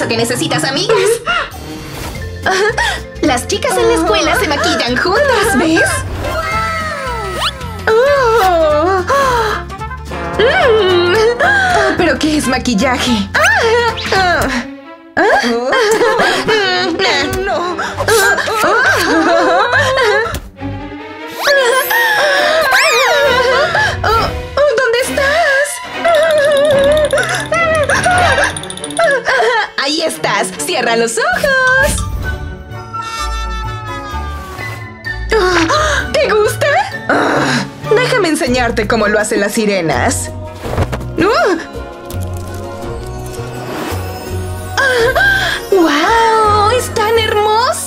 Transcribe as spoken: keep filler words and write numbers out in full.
eso que necesitas amigas. Las chicas en la escuela se maquillan juntas, ¿ves? Oh. Mm. Oh, ¿pero qué es maquillaje? Ah. Ah. No. Oh, ¿dónde estás? Ahí estás. Cierra los ojos. ¿Te gusta? Déjame enseñarte cómo lo hacen las sirenas. ¡Wow! ¡Es tan hermoso!